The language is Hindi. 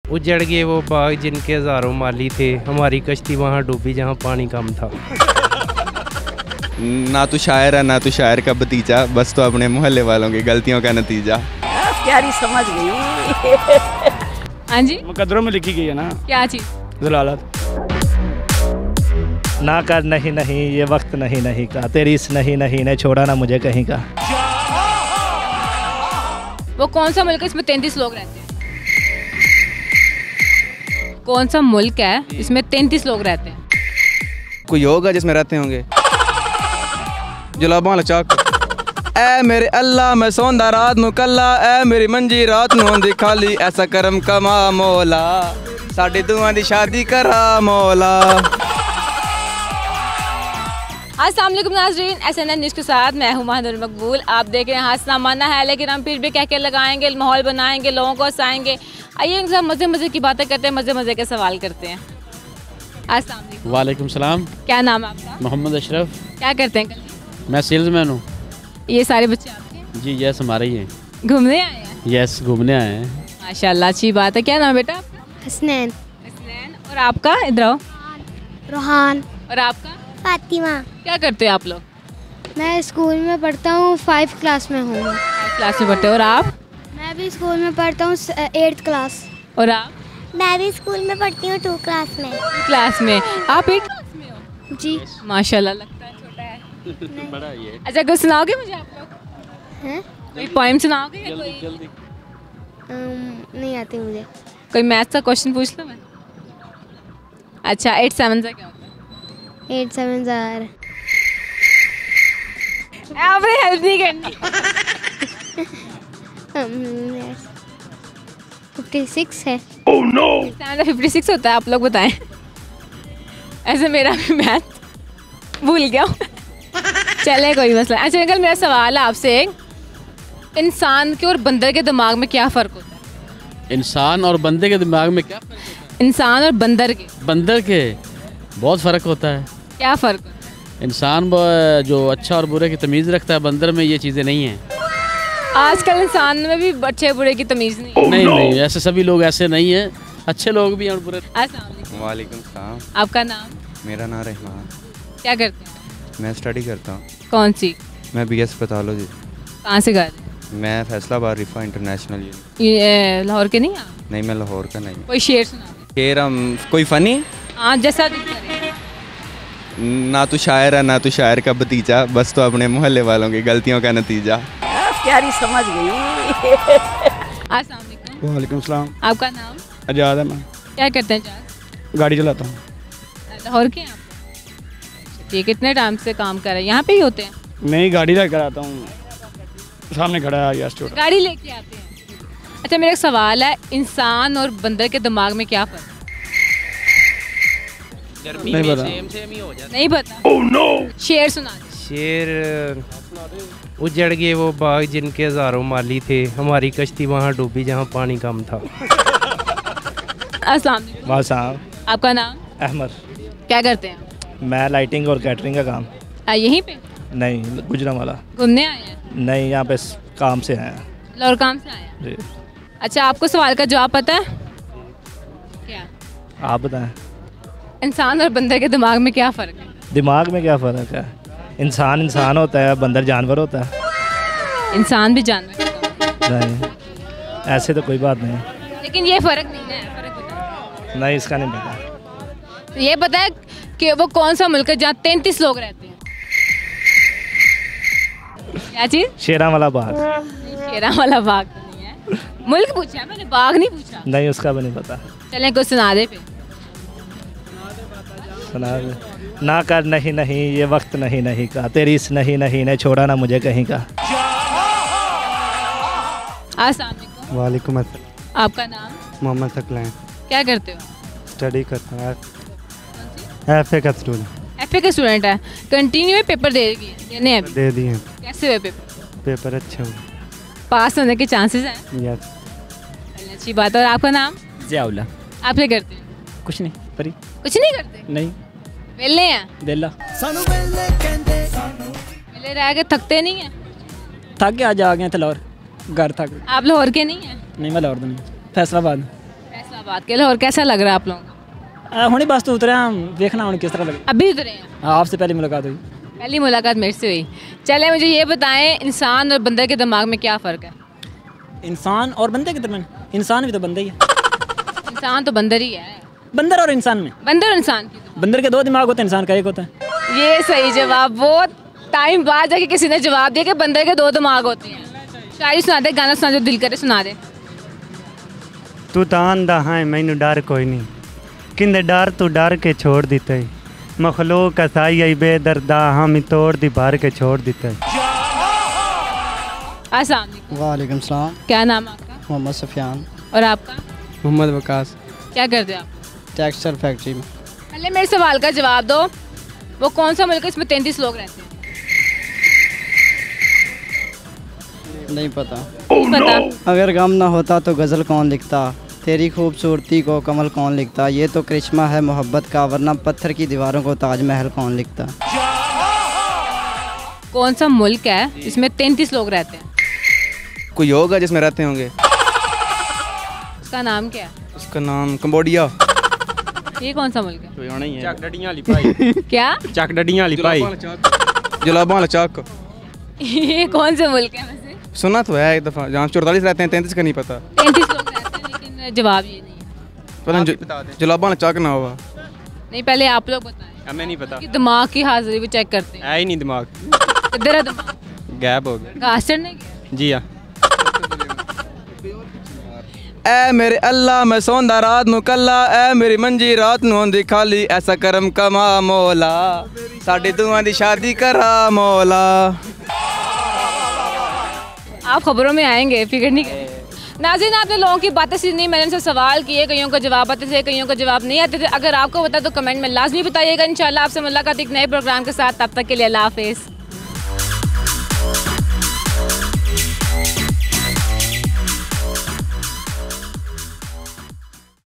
उजड़ गए वो बाग जिनके हज़ारों माली थे, हमारी कश्ती वहाँ डूबी जहाँ पानी कम था। ना तू शायर है ना तू शायर का भतीजा, बस तो अपने मोहल्ले वालों की गलतियों का नतीजा। प्यारी समझ गई। हाँ जी, मुकद्दरों में लिखी गई है ना क्या चीज़? ज़लालत। ना कर नहीं नहीं ये वक्त नहीं नहीं का, तेरी इस नहीं नहीं ने छोड़ा ना मुझे कहीं का। वो कौन सा मुल्क है इसमें 33 लोग रहते हैं? कौन सा मुल्क है इसमें 33 लोग रहते हैं? कोई होगा जिसमें रहते होंगे। जुलाबा लचाक ऐ मेरे अल्लाह मैं सौंदा रात नू कल्ला, ऐ मेरी मंजी रात नू होंदी खाली, ऐसा करम कमा मौला साडी दुआं दी शादी करा मौला। अस्सलाम वालेकुम नाज़रीन, SNN न्यूज़ के साथ मैं हूं महानुर मकबूल। आप देख रहे हैं हंसना माना है, लेकिन हम फिर भी कह के लगाएंगे, माहौल बनाएंगे, लोगों को हंसाएंगे। आइए इनके साथ मज़े मज़े की बातें करते हैं, मज़े मज़े के सवाल करते हैं। अस्सलाम वालेकुम। वालेकुम सलाम। क्या नाम है आपका? मोहम्मद अशरफ। क्या करते हैं? मैं सेल्समैन हूँ। ये सारे बच्चे आपके हैं? जी यस हमारे ही हैं। घूमने आए हैं? यस घूमने आए हैं। माशाल्लाह अच्छी बात है। क्या नाम है बेटा आपका? हसनैन। हसनैन। और आपका? इधर आओ। रोहान। और आपका? फातिमा। क्या करते हैं आप लोग? मैं स्कूल में पढ़ता हूँ, 5 क्लास में हूँ। 5 क्लास में पढ़ते हो। और आप? मैं भी स्कूल में पढ़ता हूँ 8th क्लास। और आप? मैं भी स्कूल में पढ़ती हूँ 2 क्लास में। क्लास में। आप 8 क्लास में हो? जी। माशाल्लाह, लगता है छोटा है। बड़ा ये। अच्छा, कुछ सुनाओगे मुझे आप लोग? हैं? कोई पोएम सुनाओगे या कोई? जल्दी। नहीं आती मुझे। कोई मैथ्स का क्वेश्चन पूछ लो मैं। अच्छा, 8 7 से क्या होता है? 8 7 जार। आपने हेल्प नहीं करनी। 56 है। 56 होता है, आप लोग बताएं। ऐसे मेरा भी मैथ भूल गया हूँ। चले कोई मसला। अच्छा अंकल, मेरा सवाल है आपसे, इंसान के और बंदर के दिमाग में क्या फ़र्क होता है? इंसान और बंदे के दिमाग में क्या फ़र्क होता है? इंसान और बंदर के। बंदर के बहुत फ़र्क होता है। क्या फ़र्क होता है? इंसान जो अच्छा और बुरे की तमीज़ रखता है, बंदर में ये चीज़ें नहीं हैं। आजकल इंसान में भी अच्छे बुरे की तमीज़ नहीं है। नहीं ऐसे सभी लोग ऐसे नहीं हैं, अच्छे लोग भी हैं और बुरे। अस्सलाम वालेकुम। वालेकुम सलाम। आपका नाम? मेरा नाम रहमान। क्या करते हैं? मैं स्टडी करता हूँ। कौन सी? मैं BS पैथोलॉजी। कहाँ से कर रहे हैं? मैं फैसलाबाद रिफा इंटरनेशनल यूनिवर्सिटी। ये लाहौर के नहीं आप? नहीं मैं लाहौर का नहीं। कोई शेर सुना दे। शेर हम कोई फ़नी? हाँ, जैसा दिल करे। ना तू शायर है ना तू शायर का भतीजा, बस तो अपने मोहल्ले वालों की गलतियों का नतीजा। प्यारी समझ गई। अस्सलाम वालेकुम। वालेकुम सलाम। आपका नाम? आज़ाद है। मैं क्या करते हैं जान? गाड़ी चलाता हूँ। लाहौर के हैं आप? ये कितने टाइम से काम कर रहे हैं? यहाँ पे ही होते हैं? नहीं गाड़ी लेकर आता हूँ, सामने खड़ा है गैस स्टोर। गाड़ी लेके आते हैं। अच्छा, मेरा एक सवाल है, इंसान और बंदर के दिमाग में क्या फ़र्क है? नहीं पता। नहीं पता? oh, no! शेर सुना दे। शेर उजड़ गए वो बाग जिनके हज़ारों माली थे, हमारी कश्ती वहाँ डूबी जहाँ पानी कम था। अस्सलाम वालेकुम। वाह साहब। आपका नाम? अहमद। क्या करते हैं? मैं लाइटिंग और कैटरिंग का काम। यहीं पे? नहीं गुजरांवाला। घूमने आए हैं? नहीं यहाँ पे काम से आए हैं। लाहौर काम से आए हैं? जी। अच्छा, आपको सवाल का जवाब पता है? क्या? आप बताएं। इंसान और बंदर के दिमाग में क्या फ़र्क है? दिमाग में क्या फ़र्क है? इंसान इंसान होता है, बंदर जानवर होता है। इंसान भी जानवर होता है। नहीं ऐसे तो कोई बात नहीं। लेकिन ये फ़र्क नहीं है, फ़र्क बताओ। नहीं इसका नहीं पता। तो ये पता है कि वो कौन सा मुल्क है जहाँ 33 लोग रहते हैं? क्या चीज़? शेरांवाला बाग। शेरांवाला बाग तो नहीं है। मुल्क पूछा मैंने, बाग नहीं पूछा। नहीं उसका भी नहीं पता। चलें कुछ सुना दे फिर। सुना दे। ना कर नहीं नहीं ये वक्त नहीं नहीं का, तेरी इस नहीं नहीं ने छोड़ा ना मुझे कहीं का। अस्सलाम वालेकुम। वालेकुम अस्सलाम। आपका नाम? मोहम्मद सकलैन। क्या करते हो? स्टडी करता हूँ। FA का स्टूडेंट। FA का स्टूडेंट है। कंटिन्यू में पेपर देने हैं? दे दिए। कैसे हुए पेपर? पेपर अच्छे हुए। पास होने के चांसेस हैं? यस। अच्छी बात है। और आपका नाम? जियाउल्ला। आप क्या करते हैं? कुछ नहीं परी। कुछ नहीं करते? नहीं वेले हैं? दिल्ला। वेले रह के थकते नहीं हैं? थक गया, आ गए थे लाहौर, घर थक। आप लाहौर के नहीं हैं? नहीं मैं लाहौर नहीं, फैसलाबाद। फैसलाबाद बात के लाहौर कैसा लग रहा है आप लोगों को? हुणे बस तो उतरे हम देखना उन्हें किस तरह लगे। अभी उतरे हैं? हाँ, आपसे पहले मुलाकात हुई। पहली मुलाकात मेरे से हुई। चले मुझे ये बताएं, इंसान और बंदर के दिमाग में क्या फ़र्क है? इंसान और बंदे के दरमियान? इंसान भी तो बंदा ही है। इंसान तो बंदर ही है। बंदर और इंसान में? बंदर और इंसान की तो। बंदर के 2 दिमाग होते हैं, इंसान का 1 होता है। ये सही जवाब। बहुत टाइम बाद जाके किसी ने जवाब दिया कि बंदर के 2 दिमाग होते हैं। शायरी सुना दे, गाना सुना दे, दिल करे सुना दे। तू तो आंदा है मैनू डर कोई नहीं, किंदे डर तू डर के छोड़ दिते, मखलूक कसाई आई बेदर्दा हम तोड़ दी भर के छोड़ दिते। अस्सलाम वालेकुम। वालेकुम सलाम। क्या नाम है आपका? मोहम्मद सफियान। और आपका? मोहम्मद वकास। क्या करते हो आप? टेक्सटाइल फैक्ट्री में। पहले मेरे सवाल का जवाब दो, वो कौन सा मुल्क है इसमें 33 लोग रहते हैं? नहीं पता। पता? अगर गम ना होता तो गज़ल कौन लिखता, तेरी खूबसूरती को कमल कौन लिखता, ये तो करिश्मा है मोहब्बत का, वरना पत्थर की दीवारों को ताजमहल कौन लिखता। कौन सा मुल्क है इसमें 33 लोग रहते हैं? कोई होगा जिसमें रहते होंगे। उसका नाम क्या है? उसका नाम कंबोडिया। ये कौन सा मुल्क है? कोई होना ही है। चक डडियां वाली भाई। क्या? चक डडियां वाली भाई। जुलाबा वाला चक। ये कौन से मुल्क है वैसे? सुना तो है एक दफ़ा, जहाँ 44 रहते हैं, 33 का नहीं पता। 33 लोग रहते हैं लेकिन जवाब ये नहीं है। पता जुलाबा वाला चक ना हुआ। नहीं, पहले आप लोग बताएं। हमें नहीं पता। कि दिमाग की हाजिरी भी चेक करते हैं। है ही नहीं दिमाग। किधर है दिमाग? गैप हो गया। घास चढ़ने गया? जी हाँ। ऐ मेरे अल्लाह मैं सौंदा रात नू कल्ला, ऐ मेरी मंजी रात नू होंदी खाली, ऐसा करम कमा मौला, साडी दुआं दी शादी करा मौला। आप खबरों में आएंगे, फिक्र नहीं करें। नाज़रीन, आपने लोगों की बातें सुनी, मैंने उनसे सवाल किए, कईयों का जवाब आते थे, कईयों का जवाब नहीं आते थे। अगर आपको पता तो कमेंट में लाजमी बताइएगा। इंशाल्लाह आपसे मुलाकात एक नए प्रोग्राम के साथ, तब तक के लिए अल्लाह हाफिज़।